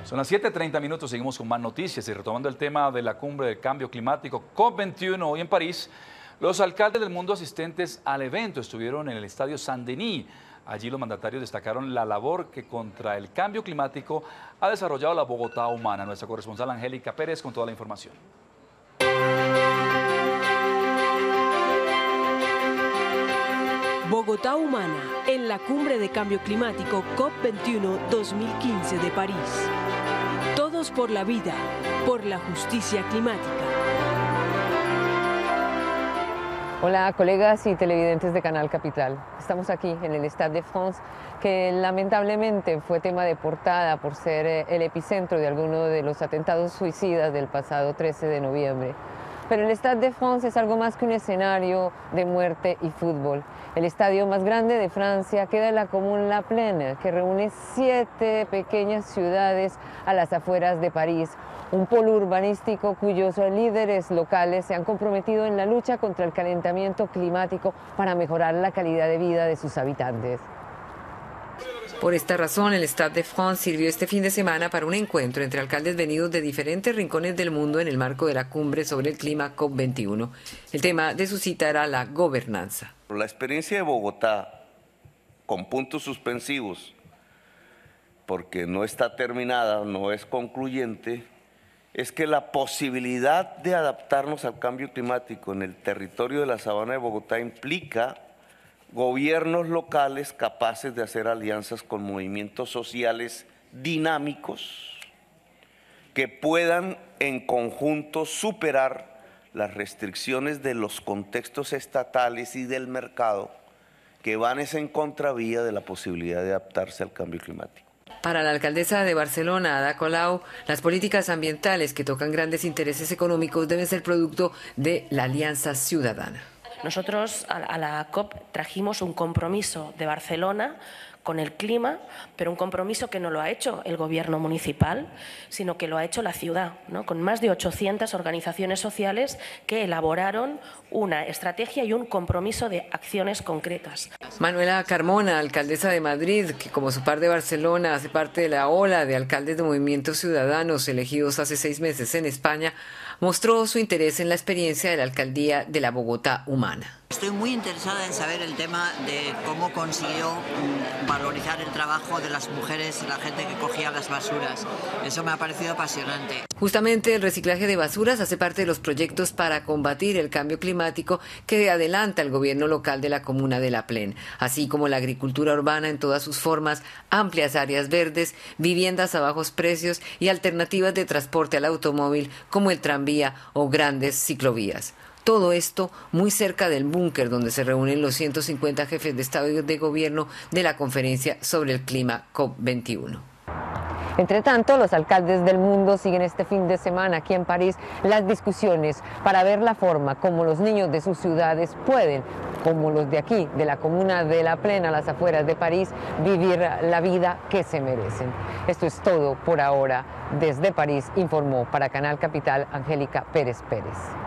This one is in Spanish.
Son las 7:30 minutos, seguimos con más noticias y retomando el tema de la cumbre del cambio climático COP21 hoy en París. Los alcaldes del mundo asistentes al evento estuvieron en el estadio Saint-Denis. Allí los mandatarios destacaron la labor que contra el cambio climático ha desarrollado la Bogotá Humana. Nuestra corresponsal Angélica Pérez con toda la información. Bogotá Humana, en la cumbre de cambio climático COP21 2015 de París. Todos por la vida, por la justicia climática. Hola colegas y televidentes de Canal Capital. Estamos aquí en el Stade de France, que lamentablemente fue tema de portada por ser el epicentro de alguno de los atentados suicidas del pasado 13 de noviembre. Pero el Stade de France es algo más que un escenario de muerte y fútbol. El estadio más grande de Francia queda en la Comune La Plaine, que reúne 7 pequeñas ciudades a las afueras de París. Un polo urbanístico cuyos líderes locales se han comprometido en la lucha contra el calentamiento climático para mejorar la calidad de vida de sus habitantes. Por esta razón, el Stade de France sirvió este fin de semana para un encuentro entre alcaldes venidos de diferentes rincones del mundo en el marco de la cumbre sobre el clima COP21. El tema de su cita era la gobernanza. La experiencia de Bogotá, con puntos suspensivos, porque no está terminada, no es concluyente, es que la posibilidad de adaptarnos al cambio climático en el territorio de la Sabana de Bogotá implica gobiernos locales capaces de hacer alianzas con movimientos sociales dinámicos que puedan en conjunto superar las restricciones de los contextos estatales y del mercado que van en contravía de la posibilidad de adaptarse al cambio climático. Para la alcaldesa de Barcelona, Ada Colau, las políticas ambientales que tocan grandes intereses económicos deben ser producto de la alianza ciudadana. Nosotros a la COP trajimos un compromiso de Barcelona con el clima, pero un compromiso que no lo ha hecho el gobierno municipal, sino que lo ha hecho la ciudad, ¿no? Con más de 800 organizaciones sociales que elaboraron una estrategia y un compromiso de acciones concretas. Manuela Carmona, alcaldesa de Madrid, que como su par de Barcelona hace parte de la ola de alcaldes de movimientos ciudadanos elegidos hace 6 meses en España, mostró su interés en la experiencia de la alcaldía de la Bogotá Humana. Estoy muy interesada en saber el tema de cómo consiguió valorizar el trabajo de las mujeres y la gente que cogía las basuras. Eso me ha parecido apasionante. Justamente el reciclaje de basuras hace parte de los proyectos para combatir el cambio climático que adelanta el gobierno local de la comuna de La Plaine, así como la agricultura urbana en todas sus formas, amplias áreas verdes, viviendas a bajos precios y alternativas de transporte al automóvil como el tranvía o grandes ciclovías. Todo esto muy cerca del búnker donde se reúnen los 150 jefes de Estado y de Gobierno de la conferencia sobre el clima COP21. Entre tanto, los alcaldes del mundo siguen este fin de semana aquí en París las discusiones para ver la forma como los niños de sus ciudades pueden, como los de aquí, de la comuna de La Plaine, a las afueras de París, vivir la vida que se merecen. Esto es todo por ahora. Desde París informó para Canal Capital Angélica Pérez Pérez.